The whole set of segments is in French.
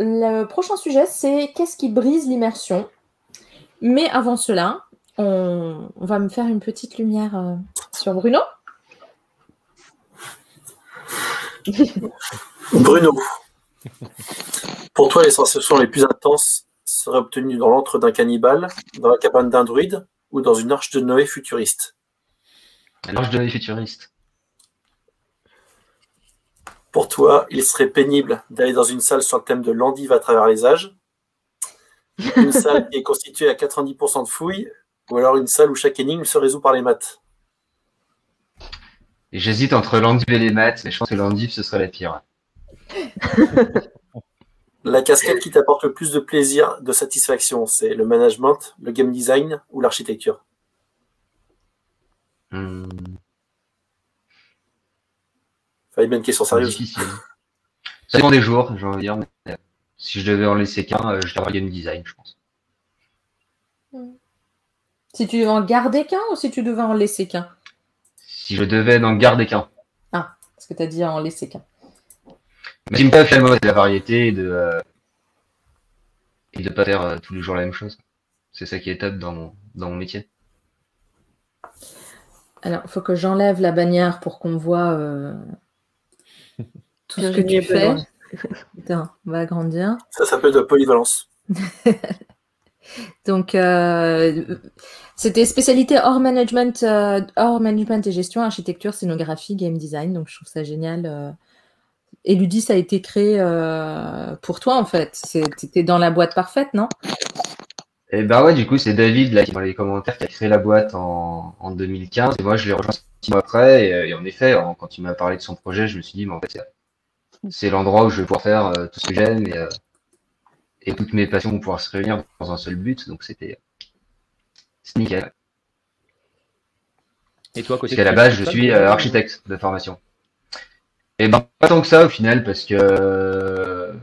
le prochain sujet, c'est qu'est-ce qui brise l'immersion? Mais avant cela, on va me faire une petite lumière sur Bruno. Bruno, pour toi, les sensations les plus intenses seraient obtenues dans l'antre d'un cannibale, dans la cabane d'un druide ou dans une arche de Noé futuriste? L'ange de Noé futuriste. Pour toi, il serait pénible d'aller dans une salle sur le thème de l'endive à travers les âges, une salle qui est constituée à 90% de fouilles, ou alors une salle où chaque énigme se résout par les maths? Et j'hésite entre l'endive et les maths, mais je pense que l'endive, ce serait la pire. La casquette qui t'apporte le plus de plaisir, de satisfaction, c'est le management, le game design ou l'architecture? Fallait bien une question sérieuse. Difficile. Ça dépend des jours, j'ai envie de dire. Mais si je devais en laisser qu'un, je dirais game design, je pense. Si tu devais en garder qu'un ou si tu devais en laisser qu'un? Si je devais n'en garder qu'un. Ah, parce que tu as dit en laisser qu'un. Mais ce qui me fait finalement, c'est la variété et de pas faire tous les jours la même chose. C'est ça qui est top dans mon métier. Alors, il faut que j'enlève la bannière pour qu'on voit tout ce que tu fais. Putain, on va agrandir. Ça s'appelle de la polyvalence. Donc, c'était spécialité hors management et gestion, architecture, scénographie, game design. Donc, je trouve ça génial. Eludis a été créé pour toi, en fait. T'étais dans la boîte parfaite, non? Et bah ouais, du coup, c'est David, là, qui dans les commentaires, qui a créé la boîte en 2015. Et moi, je l'ai rejoint 6 mois après. Et en effet, quand il m'a parlé de son projet, je me suis dit, mais en fait, c'est l'endroit où je vais pouvoir faire tout ce que j'aime et toutes mes passions vont pouvoir se réunir dans un seul but. Donc, c'est nickel. Et toi, côté parce qu'à la base, je suis architecte de formation. Et ben, pas tant que ça, au final, parce que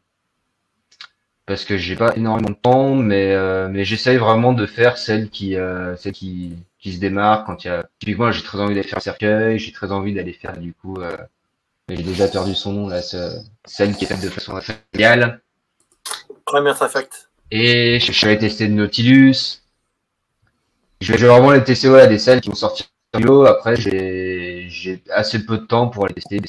j'ai pas énormément de temps, mais j'essaye vraiment de faire celle qui se démarque quand il y a. Typiquement, j'ai très envie d'aller faire le cercueil, j'ai très envie d'aller faire du coup. Mais j'ai déjà perdu son nom là, celle qui est faite de façon familiale. Première Artefact. Et je suis allé tester de Nautilus. Je vais vraiment les tester à des salles qui vont sortir du lot. Après, j'ai assez peu de temps pour aller tester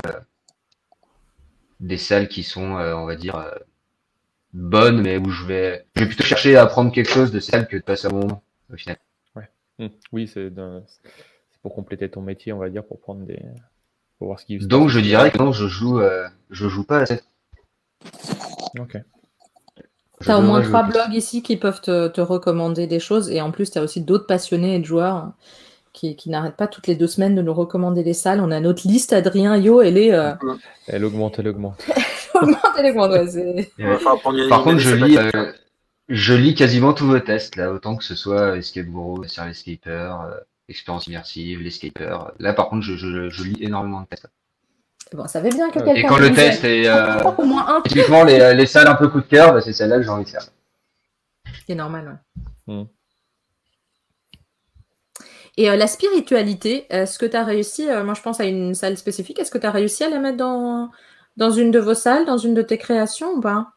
des salles qui sont, on va dire. Bonne, mais où je vais plutôt chercher à apprendre quelque chose de celle que de passer un moment au final. Ouais. Oui, c'est pour compléter ton métier, on va dire, pour prendre pour voir ce qui. Donc je dirais que non, je joue pas à cette. Ok. T'as au moins 3 blogs ici qui peuvent te recommander des choses et en plus t'as aussi d'autres passionnés et de joueurs qui n'arrêtent pas toutes les 2 semaines de nous recommander les salles. On a notre liste, Adrien, Elle augmente. Elle augmente, ouais, Par contre, je lis quasiment tous vos tests, là, autant que ce soit Escape Guru, Service Escaper, Expérience Immersive, l'Escaper. Là, par contre, je lis énormément de tests. Bon, ça va bien que quelqu'un. Et quand le test est au moins un. typiquement les salles un peu coup de cœur, bah, c'est celle-là que j'ai envie de faire. C'est normal, ouais. Et la spiritualité, est-ce que tu as réussi, moi je pense à une salle spécifique, est-ce que tu as réussi à la mettre dans une de vos salles, dans une de tes créations ou pas?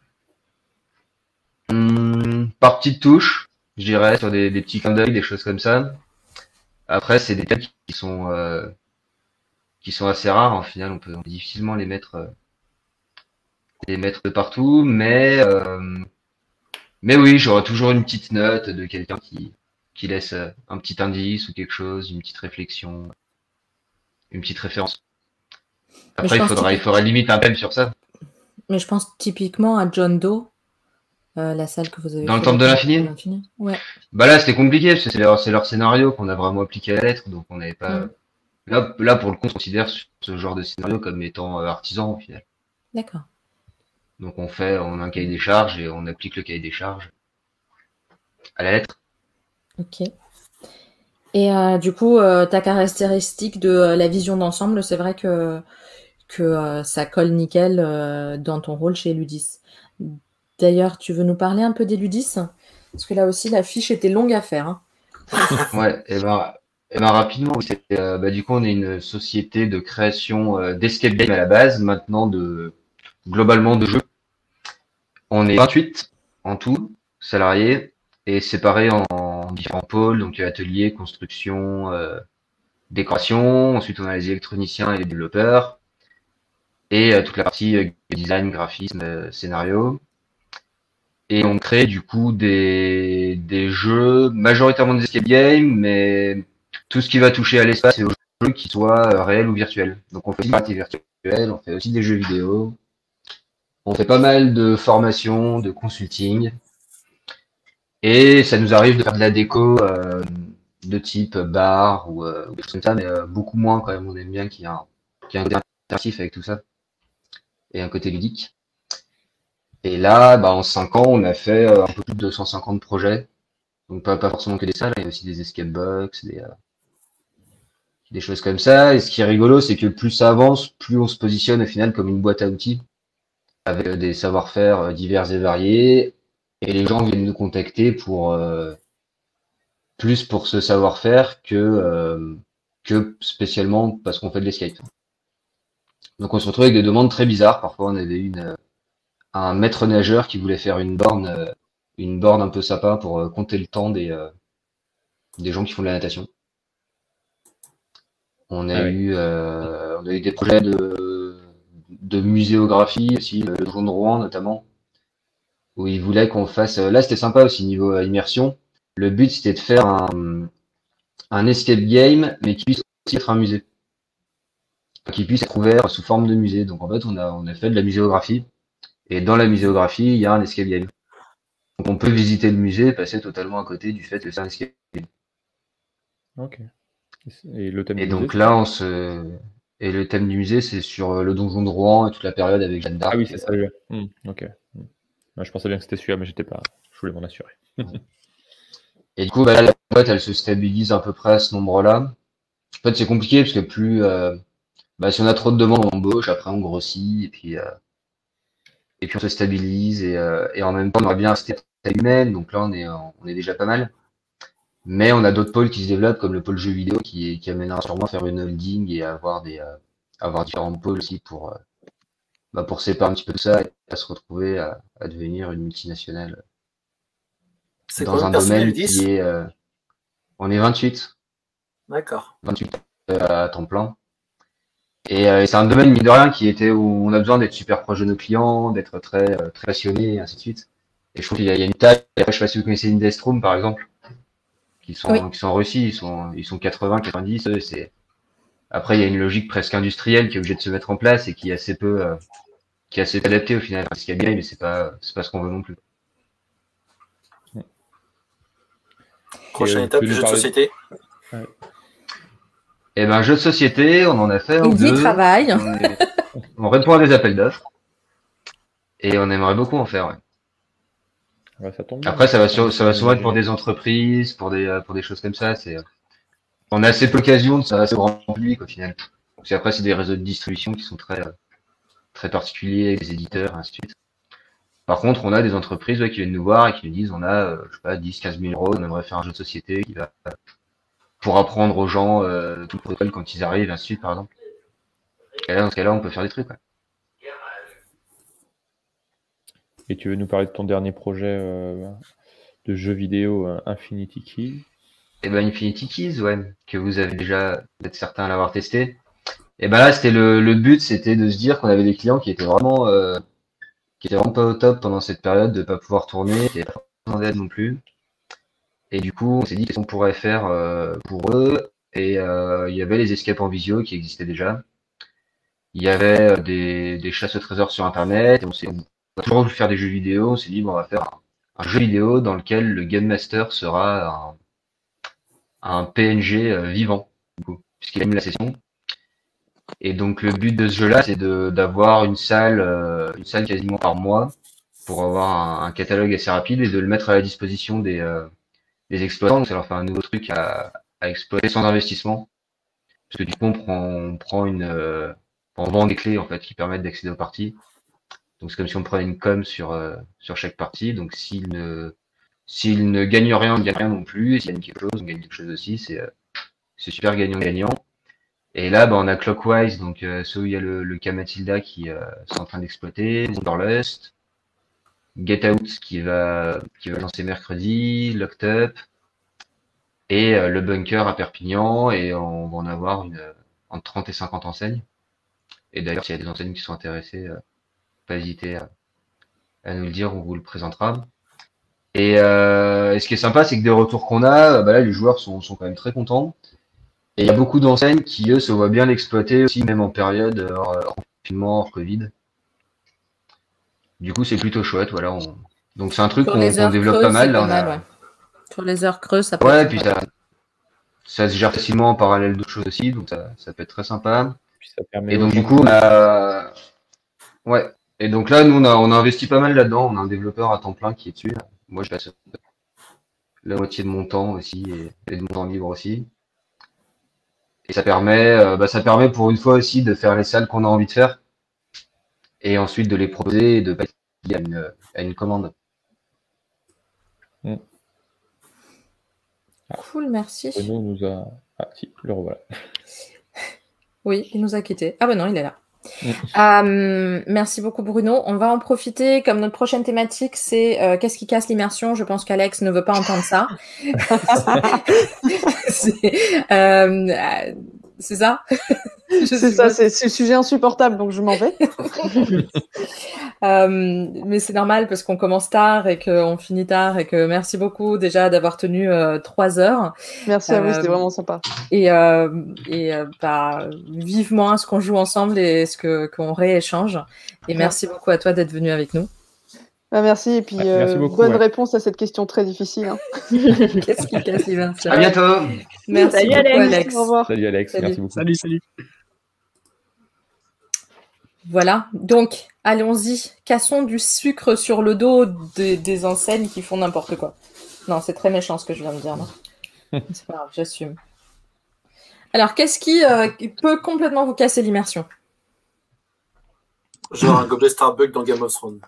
Par petites touches, je dirais, sur des petits clins d'œil, des choses comme ça. Après, c'est des thèmes qui sont assez rares, en final, on peut difficilement les mettre de partout, mais oui, j'aurai toujours une petite note de quelqu'un qui laisse un petit indice ou quelque chose, une petite réflexion, une petite référence. Après, il faudrait limite un thème sur ça. Mais je pense typiquement à John Doe, la salle que vous avez dans le Temple de l'Infini. Ouais. Bah là, c'était compliqué parce que c'est leur scénario qu'on a vraiment appliqué à la lettre, donc on n'avait pas. Là, pour le coup, on considère ce genre de scénario comme étant artisan au final. D'accord. Donc on a un cahier des charges et on applique le cahier des charges à la lettre. Ok. Et du coup, ta caractéristique de la vision d'ensemble, c'est vrai que ça colle nickel dans ton rôle chez Eludis. D'ailleurs, tu veux nous parler un peu d'Eludis? Parce que là aussi, la fiche était longue à faire. Hein. Ouais, et ben rapidement, du coup, on est une société de création d'escape game à la base, maintenant globalement de jeux. On est 28 en tout, salariés, et séparés en différents pôles, donc atelier, construction, décoration. Ensuite, on a les électroniciens et les développeurs, et toute la partie design, graphisme, scénario. Et on crée du coup des jeux, majoritairement des escape games, mais tout ce qui va toucher à l'espace et aux jeux qui soient réels ou virtuels. Donc on fait aussi des parties virtuelles, on fait aussi des jeux vidéo, on fait pas mal de formations, de consulting, et ça nous arrive de faire de la déco de type bar ou des choses comme ça, mais beaucoup moins quand même. On aime bien qu'il y ait un côté interactif avec tout ça et un côté ludique. Et là, bah, en 5 ans, on a fait un peu plus de 250 projets. Donc pas forcément que des salles, il y a aussi des escape box, des choses comme ça. Et ce qui est rigolo, c'est que plus ça avance, plus on se positionne au final comme une boîte à outils avec des savoir-faire divers et variés. Et les gens viennent nous contacter pour plus pour ce savoir-faire que spécialement parce qu'on fait de l'escape. Donc on se retrouve avec des demandes très bizarres. Parfois on avait un maître nageur qui voulait faire une borne un peu sympa pour compter le temps des gens qui font de la natation. On a eu des projets de muséographie aussi, le Donjon de Rouen notamment, où ils voulaient qu'on fasse. Là, c'était sympa aussi niveau immersion. Le but, c'était de faire un escape game, mais qui puisse aussi être un musée, qui puisse être ouvert sous forme de musée. Donc en fait, on a fait de la muséographie, et dans la muséographie, il y a un escape game. Donc on peut visiter le musée, et passer totalement à côté du fait que c'est un escape game. Ok. Et le thème Et du musée, donc c'est là, quoi? et le thème du musée, c'est sur le donjon de Rouen et toute la période avec Jeanne Ah oui, d'Arc. c'est ça, lui. Ok. Ouais, je pensais bien que c'était celui-là, mais j'étais pas. Je voulais m'en assurer. Et du coup, bah, là, la boîte, elle se stabilise à peu près à ce nombre-là. En fait, c'est compliqué parce que bah, si on a trop de demandes, on embauche, après on grossit, et puis on se stabilise, et en même temps, on aurait bien rester à taille humaine, donc là, on est déjà pas mal. Mais on a d'autres pôles qui se développent, comme le pôle jeux vidéo, qui amènera sûrement à faire une holding et à avoir différents pôles aussi pour séparer un petit peu tout ça et à se retrouver à devenir une multinationale C'est dans combien de un personnes à domaine Udis? qui est, on est 28, D'accord. 28 à temps plein. Et c'est un domaine, mine de rien, où on a besoin d'être super proche de nos clients, d'être très passionné, et ainsi de suite. Et je trouve qu'il y a une taille. Après, je sais pas si vous connaissez Indestrom, par exemple, Oui. qui sont en Russie, ils sont 80, 90, eux, après, il y a une logique presque industrielle qui est obligée de se mettre en place et qui est assez adaptée au final. Ce qui est bien, mais c'est pas ce qu'on veut non plus. Prochaine Tu étape, veux le nous jeu de parler société. Ouais. Et ben, jeu de société, on en a fait un ou Il y deux. travaille. On répond à des appels d'offres. Et on aimerait beaucoup en faire, ouais. Ouais, ça tombe bien, Après, moi, je suis en train ça d'essayer va de souvent être pour m'imaginer. des entreprises, pour des choses comme ça. On a assez peu l'occasion de s'adresser au grand public au final. Parce qu'après, c'est des réseaux de distribution qui sont très particuliers, avec des éditeurs, et ainsi de suite. Par contre, on a des entreprises ouais, qui viennent nous voir et qui nous disent, on a, je sais pas, 10, 15 000 euros, on aimerait faire un jeu de société pour apprendre aux gens tout le protocole quand ils arrivent, et ainsi de suite, par exemple. Et là, dans ce cas-là, on peut faire des trucs, ouais. Et tu veux nous parler de ton dernier projet de jeu vidéo Infinity Key? Et ben, Infinity Keys, ouais, que vous avez déjà, peut-être certains à l'avoir testé. Et ben là, c'était le but, c'était de se dire qu'on avait des clients qui étaient vraiment pas au top pendant cette période, de pas pouvoir tourner, qui n'avaient pas forcément d'aide non plus. Et du coup, on s'est dit qu'est-ce qu'on pourrait faire pour eux. Et il y avait les escapes en visio qui existaient déjà. Il y avait des chasses au trésor sur Internet. Et on va toujours voulu faire des jeux vidéo. On s'est dit, bon, on va faire un jeu vidéo dans lequel le Game Master sera un PNG vivant, du coup, puisqu'il anime la session. Et donc le but de ce jeu-là, c'est d'avoir une salle quasiment par mois pour avoir un catalogue assez rapide et de le mettre à la disposition des exploitants. Donc ça leur fait un nouveau truc à exploiter sans investissement. Parce que du coup, on vend des clés en fait qui permettent d'accéder aux parties. Donc c'est comme si on prenait une com sur chaque partie. Donc s'il ne gagne rien, on ne gagne rien non plus. Et s'il gagne quelque chose, on gagne quelque chose aussi. C'est super gagnant-gagnant. Et là, bah, on a Clockwise, donc ceux où il y a le cas Matilda qui sont en train d'exploiter, Wanderlust. Get Out qui va lancer mercredi, Locked Up et le Bunker à Perpignan, et on va en avoir entre 30 et 50 enseignes. Et d'ailleurs, s'il y a des enseignes qui sont intéressées, pas hésiter à nous le dire, on vous le présentera. Et ce qui est sympa, c'est que des retours qu'on a, bah là, les joueurs sont quand même très contents. Et il y a beaucoup d'enseignes qui, eux, se voient bien l'exploiter aussi, même en période hors confinement, hors Covid. Du coup, c'est plutôt chouette, voilà. Donc c'est un truc Sur les qu'on heures développe pas creuses, mal. c'est Là, pas on mal, a... ouais. Sur les heures creuses, ça peut Ouais, être puis sympa. ça se gère facilement en parallèle d'autres choses aussi, donc ça peut être très sympa. Puis ça permet Et aux donc gens du coup, ouais. Et donc là, nous, on a investi pas mal là-dedans. On a un développeur à temps plein qui est dessus. Moi, je passe la moitié de mon temps aussi et de mon temps libre aussi. Et ça permet pour une fois aussi de faire les salles qu'on a envie de faire et ensuite de les proposer et de pas être lié à une commande. Cool, merci. Bruno nous a... Ah si, le revoilà. Oui, il nous a quittés. Ah ben non, il est là. Merci beaucoup Bruno. On va en profiter, comme notre prochaine thématique, c'est qu'est-ce qui casse l'immersion. Je pense qu'Alex ne veut pas entendre ça. C'est ça. C'est ça, c'est le sujet insupportable, donc je m'en vais. Mais c'est normal parce qu'on commence tard et qu'on finit tard, et que merci beaucoup déjà d'avoir tenu 3 heures. Merci à vous, c'était vraiment sympa. Et vivement à ce qu'on joue ensemble et qu'on rééchange. Et merci beaucoup à toi d'être venu avec nous. Merci, et puis merci beaucoup, bonne réponse à cette question très difficile. Hein. Qu'est-ce qui casse l'immersion? À bientôt. Merci Salut, beaucoup, Alex. Alex. Au revoir. Salut Alex, Salut. merci beaucoup. Salut. Voilà, donc allons-y, cassons du sucre sur le dos des enseignes qui font n'importe quoi. Non, c'est très méchant ce que je viens de dire. C'est pas grave, j'assume. Alors, qu'est-ce qui peut complètement vous casser l'immersion? Genre un gobelet Starbucks dans Game of Thrones.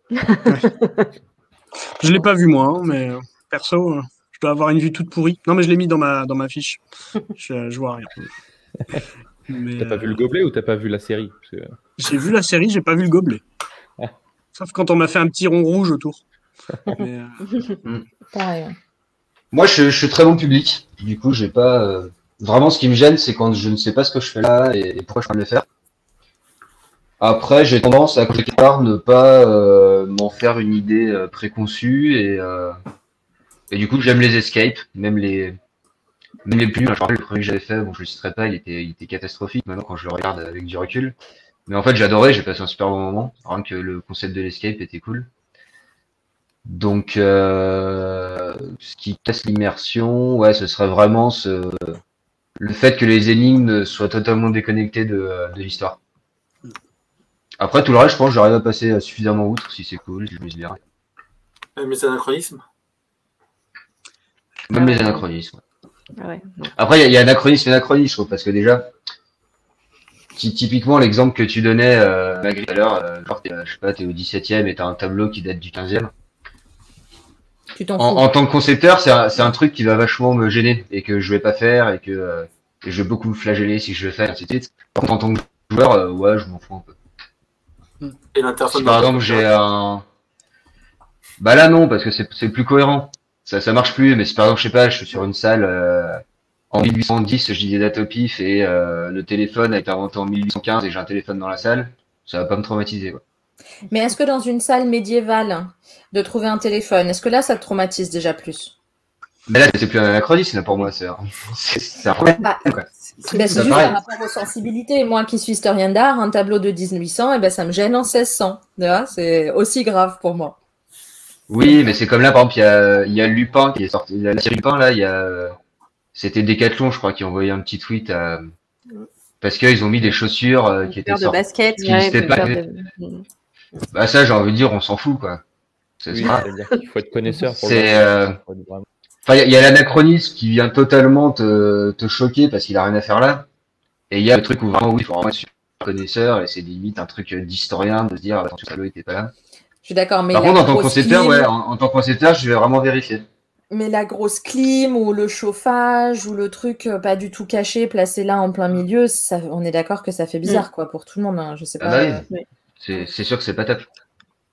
Je l'ai pas vu moi, hein, mais perso, je dois avoir une vue toute pourrie. Non, mais je l'ai mis dans ma fiche. Je vois rien. Mais, T'as pas vu le gobelet ou t'as pas vu la série? Parce que... J'ai vu la série, j'ai pas vu le gobelet. Sauf quand on m'a fait un petit rond rouge autour. Mais, Pareil. Moi, je suis très bon public. Du coup, j'ai pas vraiment, ce qui me gêne, c'est quand je ne sais pas ce que je fais là et pourquoi je suis en train de le faire. Après, j'ai tendance à quelque part ne pas m'en faire une idée préconçue et du coup, j'aime les escapes, même les plus. Je me rappelle le premier que j'avais fait, bon, je le citerai pas, il était catastrophique. Maintenant, quand je le regarde avec du recul, mais en fait, j'adorais, j'ai passé un super bon moment. Rien que le concept de l'escape était cool. Donc, ce qui casse l'immersion, ouais, ce serait vraiment le fait que les énigmes soient totalement déconnectées de l'histoire. Après, tout le reste, je pense que j'arrive à passer suffisamment outre si c'est cool, je me dis bien. Même les anachronismes. Même les anachronismes. Ouais. Après, il y a anachronisme et anachronisme, je trouve, parce que déjà, typiquement, l'exemple que tu donnais, Magri, tout à l'heure, genre, je sais pas, t'es au 17e et t'as un tableau qui date du 15e. Tu t'en fous. En tant que concepteur, c'est un truc qui va vachement me gêner et que je vais pas faire et que je vais beaucoup me flageller si je le fais, ainsi de suite. Par contre, en tant que joueur, ouais, je m'en fous un peu. Et l'interface. Si par exemple j'ai un... Bah là non, parce que c'est plus cohérent. Ça marche plus, mais si par exemple, je sais pas, je suis sur une salle en 1810, je dis des dates au pif et le téléphone a été inventé en 1815 et j'ai un téléphone dans la salle, ça va pas me traumatiser, quoi. Mais est-ce que dans une salle médiévale, de trouver un téléphone, est-ce que là, ça te traumatise déjà plus? Mais là, c'est plus un anachronisme, là, pour moi, c'est un problème, Bah, quoi. c'est juste pareil. par rapport aux sensibilités. Moi qui suis historienne d'art, un tableau de 1800, et ben, ça me gêne en 1600. Tu vois, c'est aussi grave pour moi. Oui, mais c'est comme là, par exemple, il y a Lupin qui est sorti, la série Lupin, là, c'était Decathlon, je crois, qui a envoyé un petit tweet parce qu'ils ont mis des chaussures qui étaient Paire de sorties. basket, qui n'existaient pas. Bah ça, j'ai envie de dire, on s'en fout, quoi. Oui, c'est-à-dire qu'il faut être connaisseur pour C'est, le Enfin, il y a l'anachronisme qui vient totalement te choquer parce qu'il a rien à faire là. Et il y a le truc où vraiment, oui, il faut vraiment être super connaisseur et c'est limite un truc d'historien de se dire, attention, ça était pas là. Je suis d'accord, mais Par la contre, en tant que grosse concepteur, clim, ouais, en tant que concepteur, je vais vraiment vérifier. mais la grosse clim ou le chauffage ou le truc pas du tout caché, placé là en plein milieu, ça, on est d'accord que ça fait bizarre, quoi, pour tout le monde. Hein. Je sais Ah pas. bah oui. C'est sûr que c'est pas top.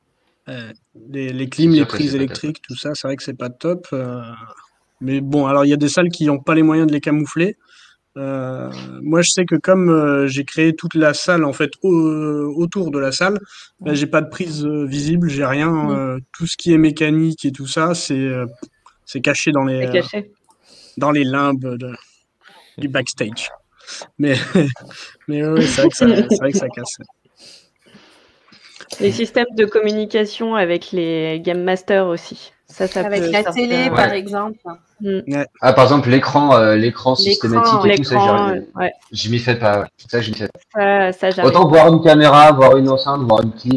Les C'est clims, les sûr que prises c'est pas top. électriques, tout ça, c'est vrai que c'est pas top. Mais bon, alors il y a des salles qui n'ont pas les moyens de les camoufler. Euh, Moi, je sais que comme j'ai créé toute la salle en fait autour de la salle, là, j'ai pas de prise visible, j'ai rien. Tout ce qui est mécanique et tout ça, c'est caché C'est caché. dans les limbes du backstage. Mais mais ouais, c'est vrai que ça casse. Les systèmes de communication avec les Game Masters aussi. Ça Avec peut la sortir. télé, Ouais. par exemple. Ouais. Ah, par exemple, l'écran systématique et tout, ça, L'écran, ouais. je m'y fais pas. Ouais. Ça, je m'y fais pas. Ça j'arrive. Autant voir une caméra, voir une enceinte, voir une clim,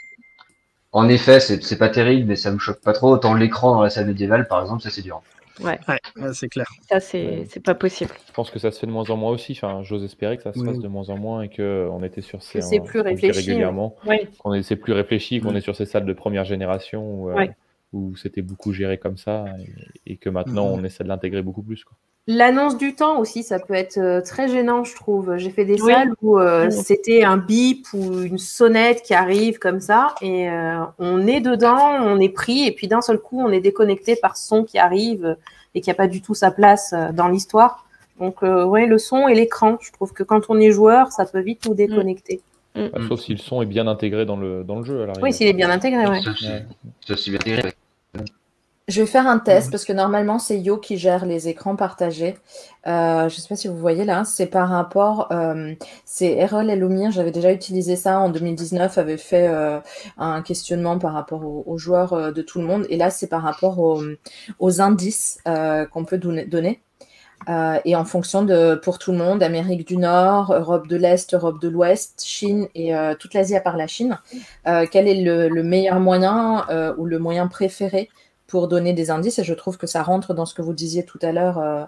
en effet, c'est pas terrible, mais ça me choque pas trop. Autant l'écran dans la salle médiévale, par exemple, ça c'est dur. Ouais. Ouais, c'est clair. Ça, c'est pas possible. Je pense que ça se fait de moins en moins aussi. Enfin, j'ose espérer que ça se Oui. fasse de moins en moins et qu'on était sur ces. Que c'est plus comme je dis réfléchi. régulièrement. Oui. C'est plus réfléchi, qu'on est sur ces salles de première génération Ouais. où c'était beaucoup géré comme ça et que maintenant on essaie de l'intégrer beaucoup plus. Quoi. L'annonce du temps aussi, ça peut être très gênant, je trouve. J'ai fait des Oui. salles où c'était un bip ou une sonnette qui arrive comme ça et on est dedans, on est pris et puis d'un seul coup, on est déconnecté par ce son qui arrive et qui n'a pas du tout sa place dans l'histoire. Donc, ouais, le son et l'écran, je trouve que quand on est joueur, ça peut vite nous déconnecter. Sauf si le son est bien intégré dans le jeu. À l'arrivée. Oui, s'il est bien intégré, ouais. Sauf si bien intégré. Je vais faire un test parce que normalement c'est Yo qui gère les écrans partagés. Je ne sais pas si vous voyez là, c'est par rapport, c'est Errol et Lumir, j'avais déjà utilisé ça en 2019, avait fait un questionnement par rapport aux joueurs de tout le monde et là c'est par rapport aux indices qu'on peut donner. Et en fonction de, pour tout le monde, Amérique du Nord, Europe de l'Est, Europe de l'Ouest, Chine et toute l'Asie à part la Chine, quel est le meilleur moyen ou le moyen préféré pour donner des indices, et je trouve que ça rentre dans ce que vous disiez tout à l'heure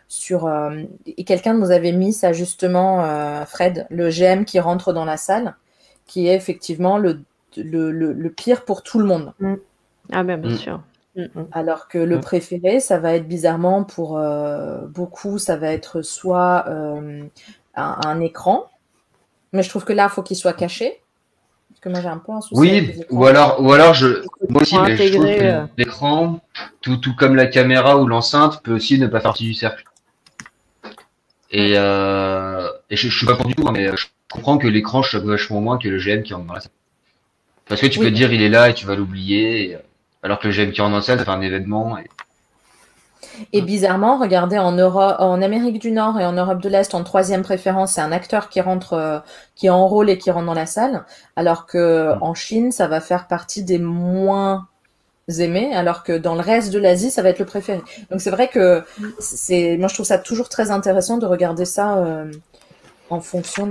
et quelqu'un nous avait mis ça justement, Fred, le GM qui rentre dans la salle, qui est effectivement le pire pour tout le monde. Ah ben bien sûr. Alors que le préféré, ça va être bizarrement pour beaucoup, ça va être soit un écran, mais je trouve que là, il faut qu'il soit caché. Parce que moi, j'ai un peu un souci avec les Oui, écrans. ou alors moi aussi, Pour mais je trouve intégrer, que l'écran, tout comme la caméra ou l'enceinte, peut aussi ne pas faire partie du cercle. Et je suis pas contre du tout, hein, mais je comprends que l'écran choque vachement moins que le GM qui rentre dans la salle. Parce que tu peux te dire il est là et tu vas l'oublier, alors que le GM qui rentre dans la salle, ça fait un événement. Et bizarrement, regardez, en Amérique du Nord et en Europe de l'Est, en troisième préférence, c'est un acteur qui rentre, qui est en rôle et qui rentre dans la salle, alors que en Chine, ça va faire partie des moins aimés, alors que dans le reste de l'Asie, ça va être le préféré. Donc c'est vrai que moi je trouve ça toujours très intéressant de regarder ça en fonction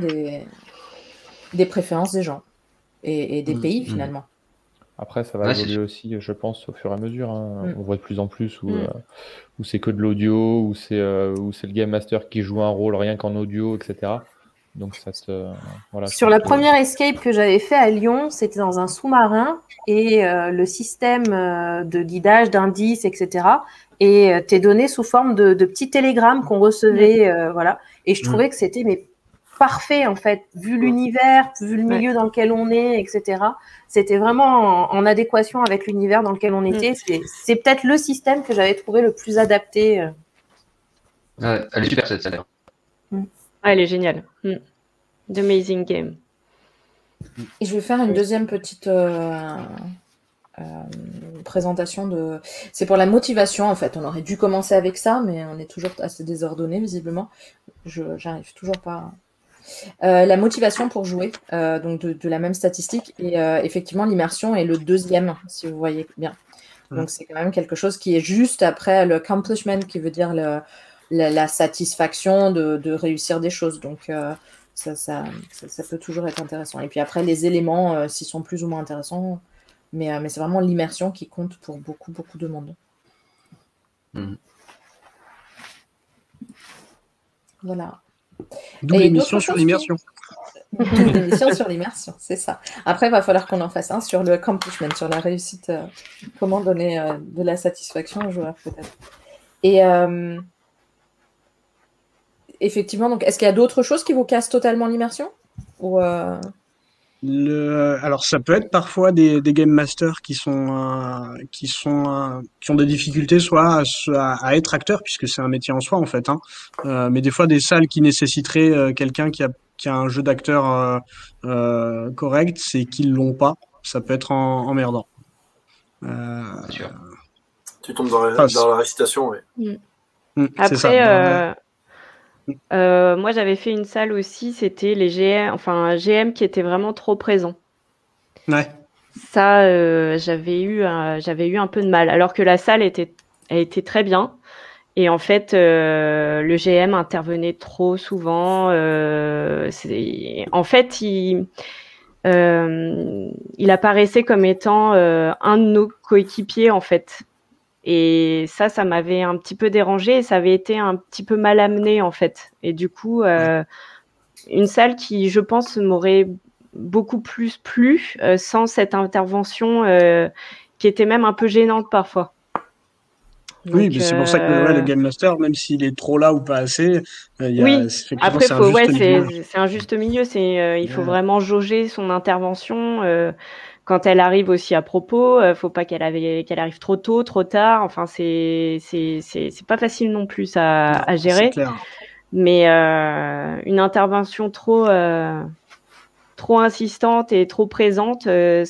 des préférences des gens et des pays finalement. Après, ça va évoluer aussi, je pense, au fur et à mesure. Hein. On voit de plus en plus où c'est que de l'audio, où c'est le Game Master qui joue un rôle rien qu'en audio, etc. Donc ça voilà. Sur la première escape que j'avais fait à Lyon, c'était dans un sous-marin et le système de guidage, d'indices, etc. t'es donné sous forme de petits télégrammes qu'on recevait, voilà. Et je trouvais que c'était parfait en fait, vu l'univers, vu le milieu dans lequel on est, etc. C'était vraiment en adéquation avec l'univers dans lequel on était. C'est peut-être le système que j'avais trouvé le plus adapté. Ouais, elle est super cette salle. Ah, elle est géniale. The Amazing Game. Et je vais faire une deuxième petite présentation c'est pour la motivation en fait. On aurait dû commencer avec ça, mais on est toujours assez désordonné visiblement. J'arrive toujours pas. La motivation pour jouer, donc de la même statistique, et effectivement l'immersion est le deuxième, si vous voyez bien. Donc c'est quand même quelque chose qui est juste après le accomplishment, qui veut dire la satisfaction de réussir des choses. Donc ça peut toujours être intéressant. Et puis après les éléments, s'ils sont plus ou moins intéressants, mais c'est vraiment l'immersion qui compte pour beaucoup de monde. Voilà. D'où l'émission sur l'immersion. L'émission sur l'immersion, c'est ça. Après, il va falloir qu'on en fasse un sur le accomplishment, sur la réussite, comment donner de la satisfaction aux joueurs, peut-être. Et effectivement, donc, est-ce qu'il y a d'autres choses qui vous cassent totalement l'immersion ou Alors ça peut être parfois des game masters qui ont des difficultés soit à être acteur puisque c'est un métier en soi en fait, hein. Mais des fois des salles qui nécessiteraient quelqu'un qui a un jeu d'acteur correct, c'est qu'ils l'ont pas. Ça peut être emmerdant. C'est sûr. Tu tombes dans la récitation, oui. Après, ça. moi j'avais fait une salle aussi, c'était les GM, enfin un GM qui était vraiment trop présent. Ouais. Ça, j'avais eu un peu de mal, alors que la salle était très bien. Et en fait, le GM intervenait trop souvent. En fait, il apparaissait comme étant un de nos coéquipiers en fait. Et ça m'avait un petit peu dérangé et ça avait été un petit peu mal amené en fait. Et du coup, une salle qui, je pense, m'aurait beaucoup plus plu sans cette intervention qui était même un peu gênante parfois. Donc, oui, mais c'est pour ça que le Game Master, même s'il est trop là ou pas assez, oui. Après, c'est un juste milieu. Il faut vraiment jauger son intervention. Quand elle arrive aussi à propos, faut pas qu'elle arrive trop tôt, trop tard. Enfin, c'est pas facile non plus à gérer. C'est clair. Mais une intervention trop insistante et trop présente,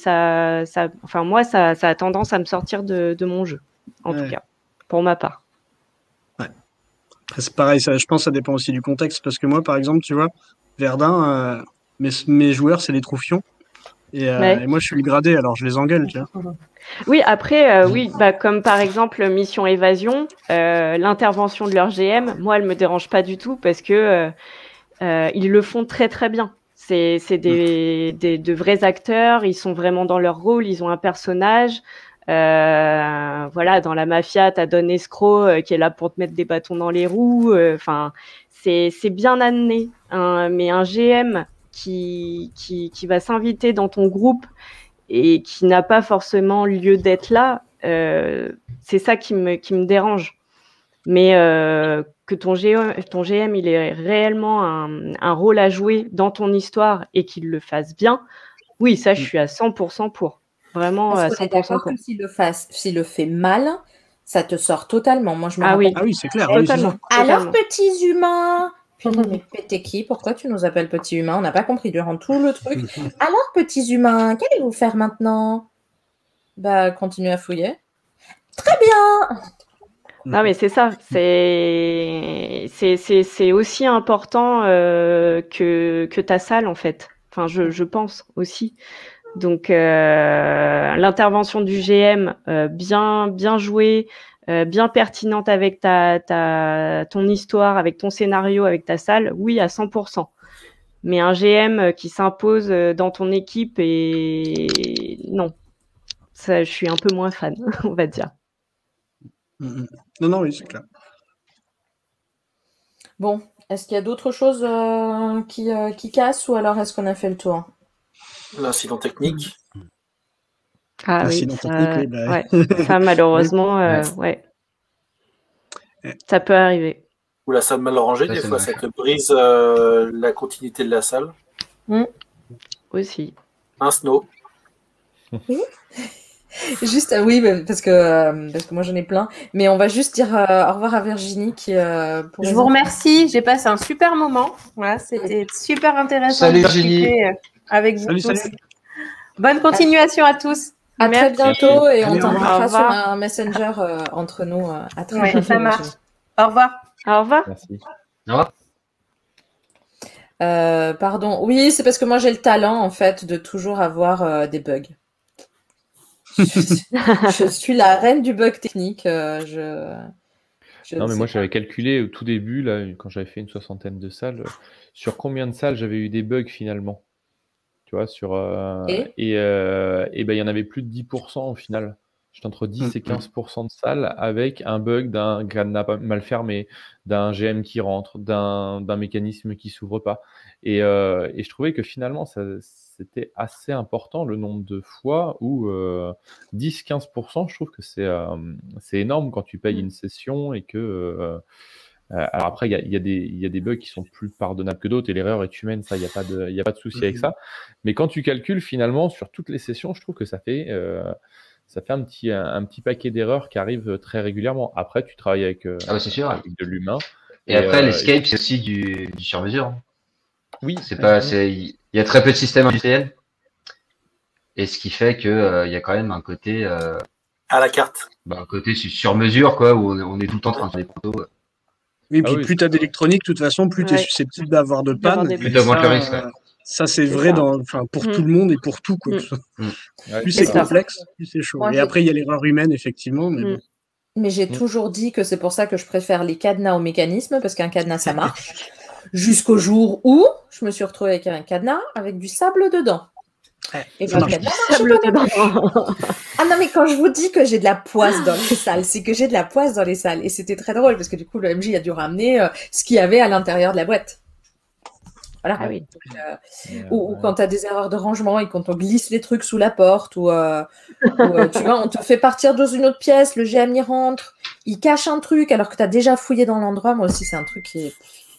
enfin moi, ça a tendance à me sortir de mon jeu, en tout cas, pour ma part. Ouais. C'est pareil, je pense que ça dépend aussi du contexte, parce que moi, par exemple, tu vois, Verdun, mes joueurs, c'est les troufions. Et moi, je suis le gradé, alors je les engueule, tu vois. Oui, après, oui, comme par exemple Mission Évasion, l'intervention de leur GM, moi, elle me dérange pas du tout parce que ils le font très très bien. C'est de vrais acteurs, ils sont vraiment dans leur rôle, ils ont un personnage. Voilà, dans la mafia, t'as Don Escroc qui est là pour te mettre des bâtons dans les roues. Enfin, c'est bien amené. Mais un GM qui va s'inviter dans ton groupe et qui n'a pas forcément lieu d'être là, c'est ça qui me dérange. Mais que ton GM il ait réellement un rôle à jouer dans ton histoire et qu'il le fasse bien, oui, ça, je suis à 100% pour. Vraiment à 100% pour. Que s'il le fait mal, ça te sort totalement. Moi, je me rappelle. Ah oui, c'est clair. Totalement. Alors, petits humains. Mais t'es qui? Pourquoi tu nous appelles petits humains? On n'a pas compris durant tout le truc. Alors, petits humains, qu'allez-vous faire maintenant? Bah, continuez à fouiller. Très bien. Non, mais c'est ça. C'est aussi important que ta salle, en fait. Enfin, je pense aussi. Donc, l'intervention du GM, bien jouée, bien pertinente avec ton histoire, avec ton scénario, avec ta salle, oui, à 100%. Mais un GM qui s'impose dans ton équipe, et non, ça, je suis un peu moins fan, on va dire. Non, oui, c'est clair. Bon, est-ce qu'il y a d'autres choses qui cassent ou alors est-ce qu'on a fait le tour? L'incident technique. Ah oui, ça malheureusement, ouais. Ça peut arriver. Ou la salle mal rangée, des fois, ça te brise la continuité de la salle. Aussi. Un snow. Oui. Juste, oui, parce que moi j'en ai plein, mais on va juste dire au revoir à Virginie qui. Je vous remercie, j'ai passé un super moment. Voilà, c'était super intéressant. Salut Virginie. Avec vous tous. Salut. Bonne continuation à tous. À très bientôt et on t'envoie sur un messenger entre nous. À très bientôt. Ça marche. Au revoir. Au revoir. Merci. Au revoir. Pardon. Oui, c'est parce que moi j'ai le talent en fait de toujours avoir des bugs. Je suis la reine du bug technique. Non, mais moi j'avais calculé au tout début, là, quand j'avais fait une 60aine de salles, sur combien de salles j'avais eu des bugs finalement. Tu vois, et ben il y en avait plus de 10% au final. J'étais entre 10 et 15% de salles avec un bug d'un cadenas mal fermé, d'un GM qui rentre, d'un mécanisme qui s'ouvre pas. Et je trouvais que finalement c'était assez important le nombre de fois où 10-15%, je trouve que c'est énorme quand tu payes une session et que Alors après, il y a des bugs qui sont plus pardonnables que d'autres et l'erreur est humaine, ça, il y a pas de souci avec ça. Mais quand tu calcules finalement sur toutes les sessions, je trouve que ça fait un petit paquet d'erreurs qui arrivent très régulièrement. Après, tu travailles avec, c'est sûr. avec de l'humain. Et après, l'escape, c'est aussi du sur-mesure. Oui. Il y a très peu de systèmes industriels. Et ce qui fait que il y a quand même un côté à la carte. Un côté sur mesure, quoi, où on est tout le temps en train de faire des protos. Oui, puis plus tu as d'électronique, de toute façon, plus tu es susceptible d'avoir de panne. Plus tu augmentes le risque. Ça, c'est vrai pour tout le monde et pour tout. Quoi. Plus c'est complexe, plus c'est chaud. Et après, il y a l'erreur humaine, effectivement. Mais bon. Mais j'ai toujours dit que c'est pour ça que je préfère les cadenas au mécanisme, parce qu'un cadenas, ça marche. Jusqu'au jour où je me suis retrouvée avec un cadenas avec du sable dedans. Et ah non, mais quand je vous dis que j'ai de la poisse dans les salles, c'est que j'ai de la poisse dans les salles. Et c'était très drôle parce que du coup, le MJ a dû ramener ce qu'il y avait à l'intérieur de la boîte. Voilà. Ah oui. Ou quand tu as des erreurs de rangement et quand on glisse les trucs sous la porte, ou tu vois, on te fait partir dans une autre pièce, le GM y rentre, il cache un truc alors que tu as déjà fouillé dans l'endroit. Moi aussi, c'est un truc qui est.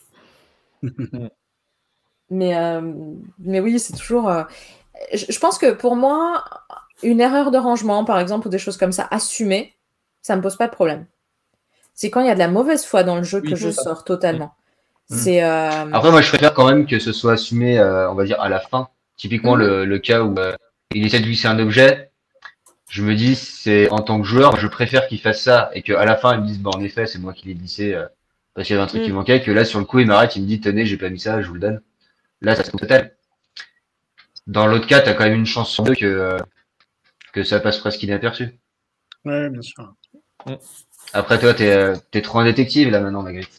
mais oui, c'est toujours. Je pense que pour moi, une erreur de rangement, par exemple, ou des choses comme ça, assumée, ça me pose pas de problème. C'est quand il y a de la mauvaise foi dans le jeu que je sors totalement. Après, moi, je préfère quand même que ce soit assumé, on va dire, à la fin. Typiquement, le cas où il essaie de glisser un objet, je me dis, c'est en tant que joueur, je préfère qu'il fasse ça et qu'à la fin, il me dise, en effet, c'est moi qui l'ai glissé parce qu'il y avait un truc qui manquait, que là, sur le coup, il m'arrête, il me dit, tenez, j'ai pas mis ça, je vous le donne. Là, ça se total. Dans l'autre cas, t'as quand même une chance sur deux que ça passe presque inaperçu. Ouais, bien sûr. Après, toi, t'es trop un détective, là, maintenant, Magritte.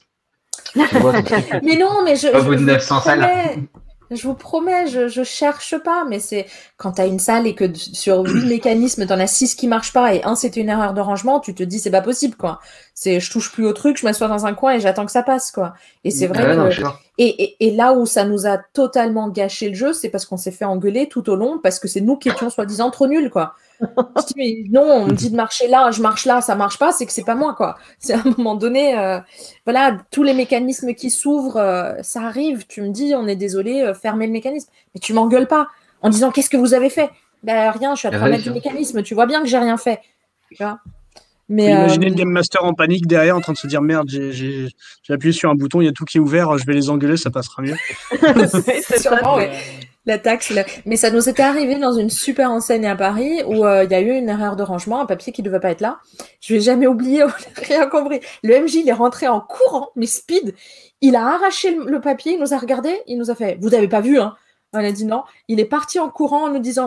Mais non, mais au bout de 900 salles. Je vous promets, je cherche pas, mais c'est quand t'as une salle et que sur 8 mécanismes, t'en as 6 qui marchent pas et un c'était une erreur de rangement, tu te dis c'est pas possible, quoi. Je touche plus au truc, je m'assois dans un coin et j'attends que ça passe, quoi. Et c'est vrai que et là où ça nous a totalement gâché le jeu, c'est parce qu'on s'est fait engueuler tout au long parce que c'est nous qui étions soi-disant trop nuls, quoi. Je dis, mais non, on me dit de marcher là, je marche là, ça marche pas, c'est que c'est pas moi, quoi. C'est à un moment donné, voilà, tous les mécanismes qui s'ouvrent, ça arrive, tu me dis, on est désolé, fermez le mécanisme. Mais tu m'engueules pas en disant, qu'est-ce que vous avez fait? Ben rien, je suis à 3 mètres du mécanisme, tu vois bien que j'ai rien fait. Tu vois. Mais imaginez le Game Master en panique derrière, en train de se dire, merde, j'ai appuyé sur un bouton, il y a tout qui est ouvert, je vais les engueuler, ça passera mieux. C'est sûrement, ouais. La taxe, mais ça nous était arrivé dans une super enseigne à Paris où il y a eu une erreur de rangement, un papier qui devait pas être là. Je vais jamais oublier, on n'a rien compris. Le MJ, il est rentré en courant, mais speed. Il a arraché le papier, il nous a regardé, il nous a fait, vous avez pas vu, hein? On a dit non. Il est parti en courant en nous disant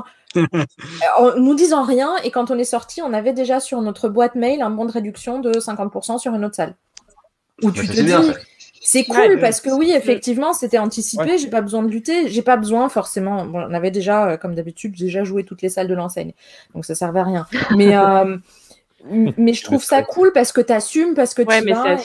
rien. Et quand on est sorti, on avait déjà sur notre boîte mail un bon de réduction de 50% sur une autre salle. Où tu te dis, c'est cool parce que oui, effectivement, c'était anticipé. J'ai pas besoin de lutter. J'ai pas besoin forcément. Bon, on avait déjà, comme d'habitude, déjà joué toutes les salles de l'enseigne. Donc ça servait à rien. Mais je trouve ça cool parce que t'assumes, parce que tu vas.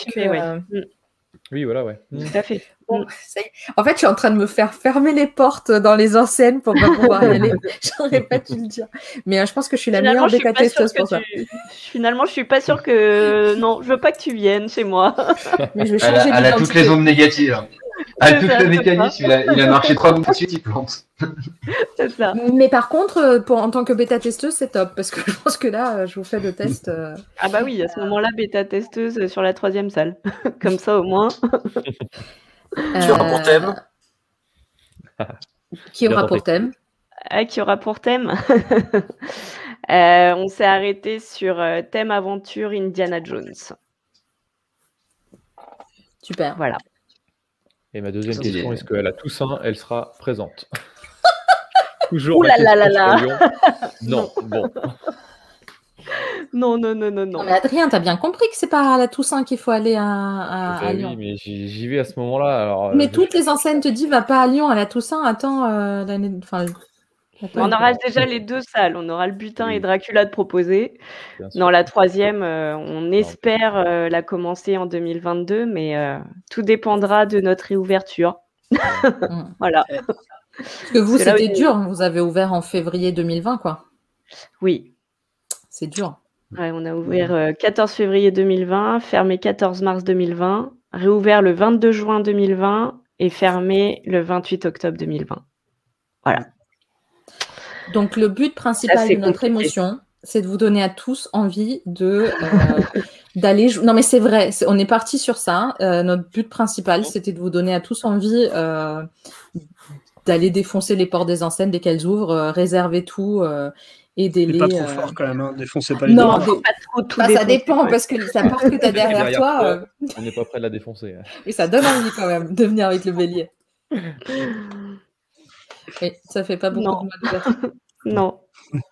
Oui, voilà, ouais. Tout à fait. Bon, en fait, je suis en train de me faire fermer les portes dans les enseignes pour pas pouvoir y aller. J'aurais pas dû le dire. Mais je pense que je suis la meilleure bêta-testeuse pour ça. Finalement, je suis pas sûre que... Non, je veux pas que tu viennes chez moi. Mais je vais changer elle a toutes les ondes négatives. À tout le mécanisme, il a marché 3 minutes de suite, il plante. C'est ça. Mais par contre, en tant que bêta-testeuse, c'est top. Parce que je pense que là, je vous fais le test. Ah bah oui, à ce moment-là, bêta-testeuse sur la 3e salle. Comme ça, au moins. Qui aura pour thème Qui aura pour thème Qui aura pour thème on s'est arrêté sur thème aventure Indiana Jones. Super. Voilà. Et ma deuxième question, est-ce qu'à la Toussaint, elle sera présente? Toujours. Ouh là là là là. Non, bon. Non. Mais Adrien, t'as bien compris que c'est pas à la Toussaint qu'il faut aller à Lyon. Oui, mais j'y vais à ce moment-là. Alors, mais toutes les enseignes te disent va pas à Lyon à la Toussaint. Attends, l'année. Enfin, on aura déjà les 2 salles. On aura le butin et Dracula de proposer. Dans la 3e, on espère la commencer en 2022, mais tout dépendra de notre réouverture. Voilà. Parce que vous, c'était dur. Vous avez ouvert en février 2020, quoi. Oui. C'est dur. Ouais, on a ouvert 14 février 2020, fermé 14 mars 2020 réouvert le 22 juin 2020 et fermé le 28 octobre 2020. Voilà. Donc, le but principal Ça, c'est de notre compliqué. émotion, c'est de vous donner à tous envie d'aller jouer. Non, mais c'est vrai, on est parti sur ça. Notre but principal, c'était de vous donner à tous envie d'aller défoncer les portes des enseignes dès qu'elles ouvrent, réserver tout, aidez-les. Pas trop fort quand même, hein. Défoncez pas les Non, portes. Pas trop tout ça défoncer, dépend, ouais. parce que la porte que tu as derrière toi, on n'est pas prêt de la défoncer. et ça donne envie quand même de venir avec le bélier. Oui, ça fait pas beaucoup Non. de mal d'ouverture. Non.